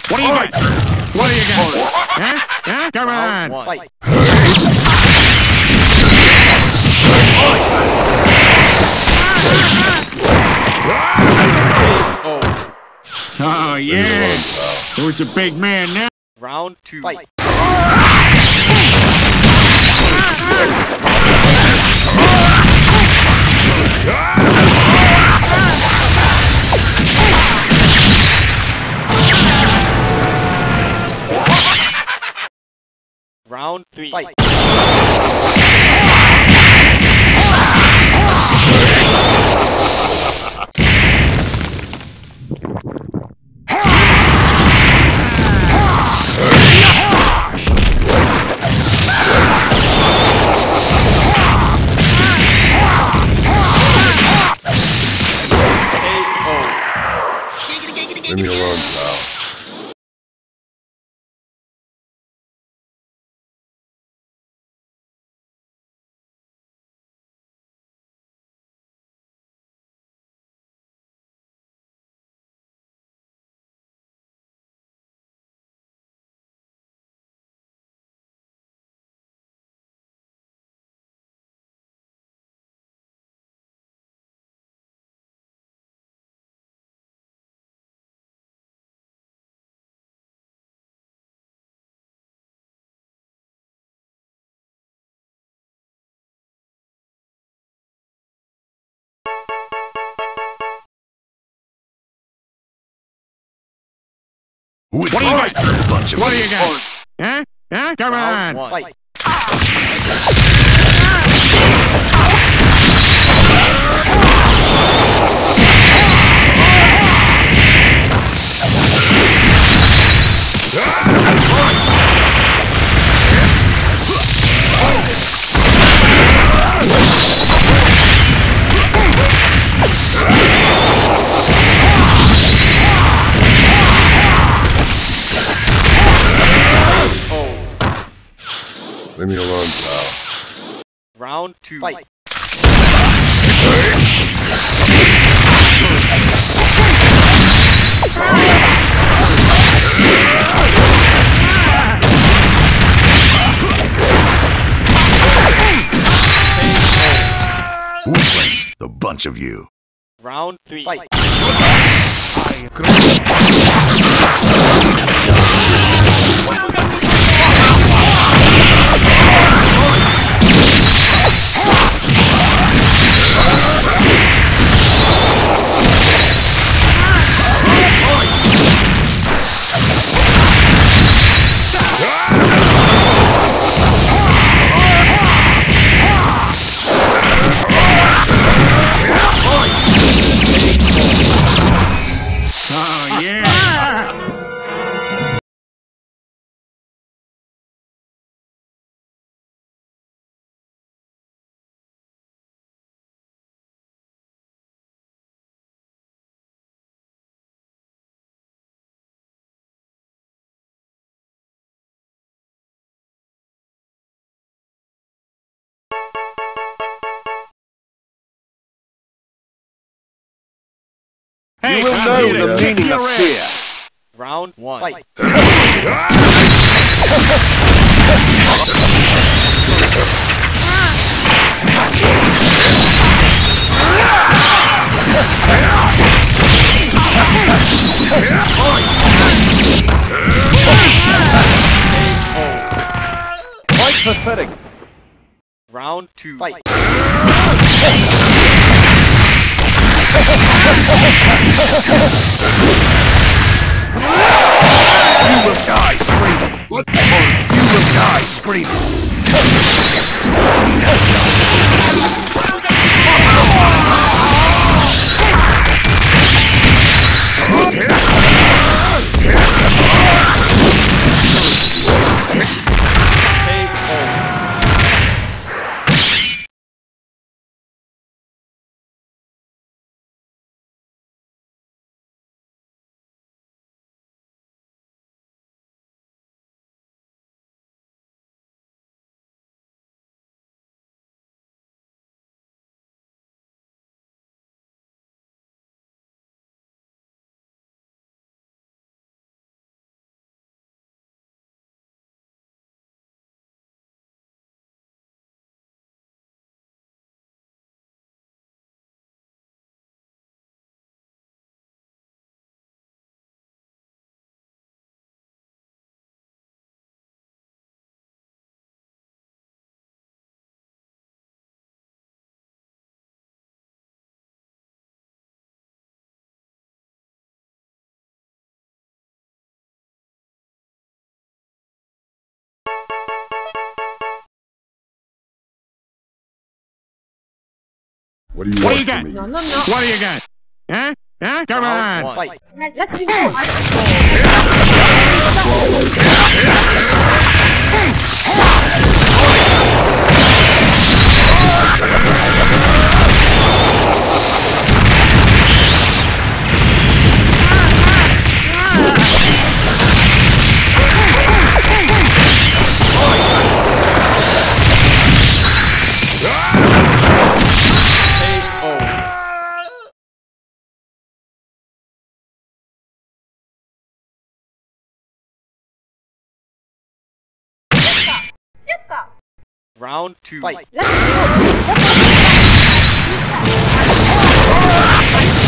What do you got? What do you got? Huh? Huh? Come on! Fight. Oh, yeah! Who's the big man now? Round 2. Fight. Round 3. Fight. Leave me alone, pal. What do you got? Bunch of what do you got? Huh? Huh? Come on! Fight. Leave me alone, pal. Round 2. Fight. Who brings the bunch of you? Round 3. Fight. Oh, yeah! Hey, You will come know here the to kick meaning your of ass. fear. Round 1. Fight. Quite pathetic. Round 2. Fight. You will die screaming! You will die screaming! What do you What want do you got? from me? No, no, no. What do you got? Huh? Huh? Come Round on. one. Fight. Let's go. Round two. Fight. Let's go.